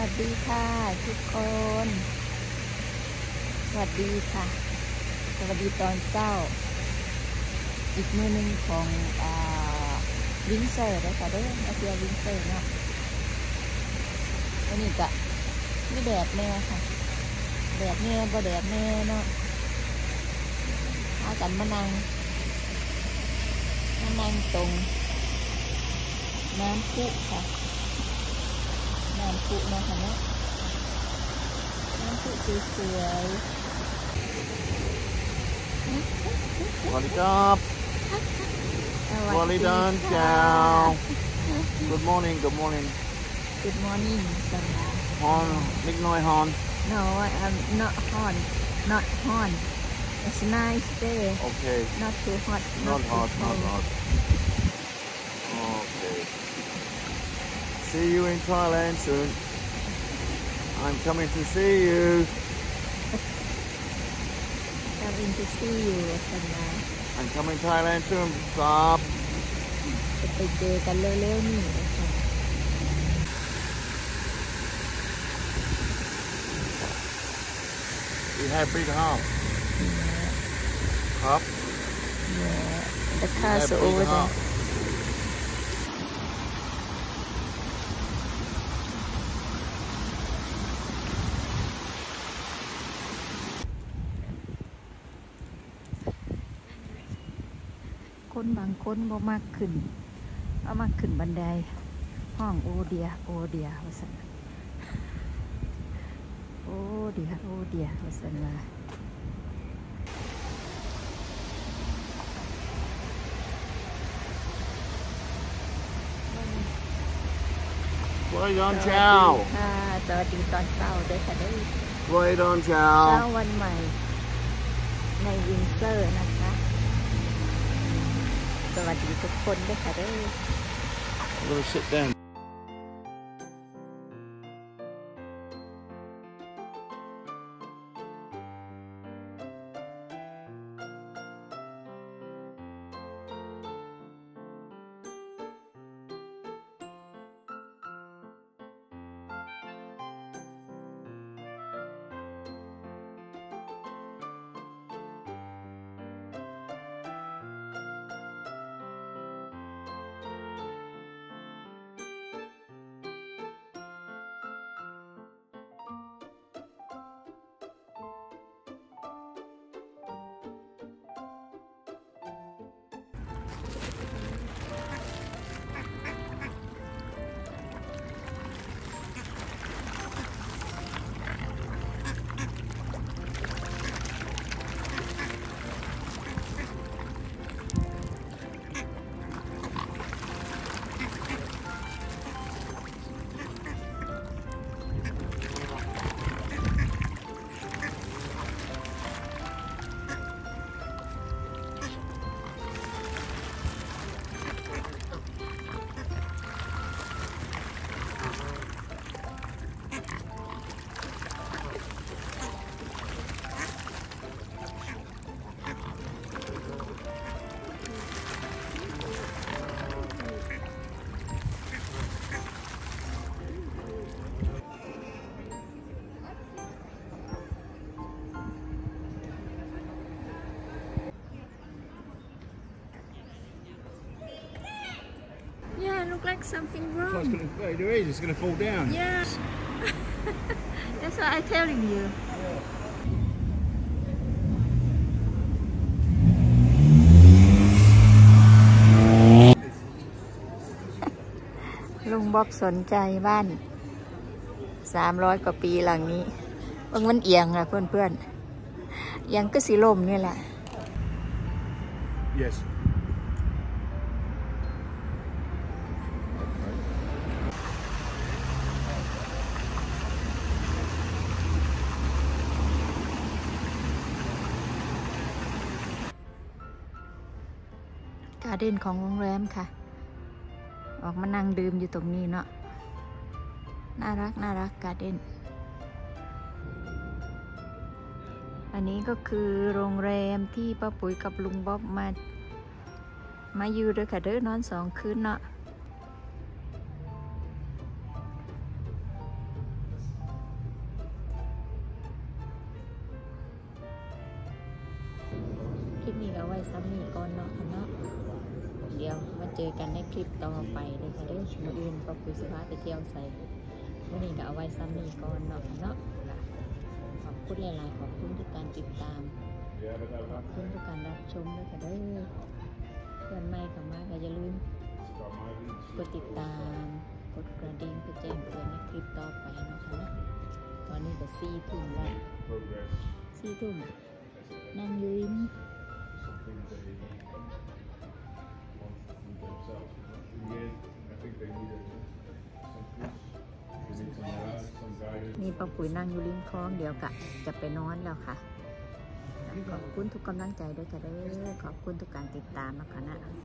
วัสดีค่ะทุกคนสวัสดีค่ะสวัสดีตอนเช้าอีกมือหนึ่งของวินเซอร์ได้ค่ะเด้อมาเที่ยววินเซอร์เนาะวันนี้ก็ไม่แดดแน่ค่ะแดดแน่บ่แดดแน่เนาะพากันมานั่งตรงน้ำพุค่ะน้ำพุเนาะค่ะเนาะน้ำพุสวยสวัสดีครับสวัสดีดอนเจ้า Good morning Good morning Good morning สวัสดีฮอนนิดหน่อยฮอน No not hot not hot It's nice day Okay not too hot Not hot too Not cold. hot Okay See you in Thailand soon I'm coming to see you Coming to see you สวัสดี I'm coming Thailand soon ครับจะไปเจอกันเร็วๆนี่ค่ะ We have big house ครับ Yeah the We cars have are big over there house คนบางคนบ่มากขึ้นเอามากขึ้นบันไดห้องโอเดียว่าซั่นโอเดียว่าซั่นว่าสวัสดีดอนเจ้าค่ะสวัสดีตอนเช้าด้วยค่ะด้วยสวัสดีดอนเจ้าเช้าวันใหม่ในวินเซอร์นะคะสวัสดีทุกคนด้วยค่ะด้วย I'm gonna sit down Yeah look like something wrong There is, it's gonna fall down Yeah That's what I'm telling you ลุงบ๊อบสนใจบ้าน300 กว่าปีหลังนี้มันเอียงอะเพื่อนๆเอียงก็สีลมนี่แหละ Yes การ์เด้นของโรงแรมค่ะออกมานั่งดื่มอยู่ตรงนี้เนาะน่ารักการ์เด้นอันนี้ก็คือโรงแรมที่ป้าปุ๋ยกับลุงบ๊อบมาอยู่ด้วยค่ะเด้อนอน2 คืนเนาะกันในคลิปต่อไปเลยค่ะเด้อมื้ออื่นก็คือสิพาไปเที่ยวใส่มื้อนี้ก็เอาไว้ซ้ำนี้ก่อนเนาะขอบคุณหลายๆขอบคุณทุกการติดตามขอบคุณทุกการรับชมด้วยค่ะเด้อเพื่อนใหม่เข้ามาก็อย่าลืมกดติดตามกดกระดิ่งเพื่อแจ้งเตือนในคลิปต่อไปเนาะค่ะนะตอนนี้ก็4 ทุ่มแล้ว4 ทุ่มนั่งอยืน นี่ป้าปุ๋ยนั่งอยู่ริมคลองเดี๋ยวกะจะไปนอนแล้วค่ะ ขอบคุณทุกกำลังใจด้วยค่ะเด้อขอบคุณทุกการติดตามนะคะนะ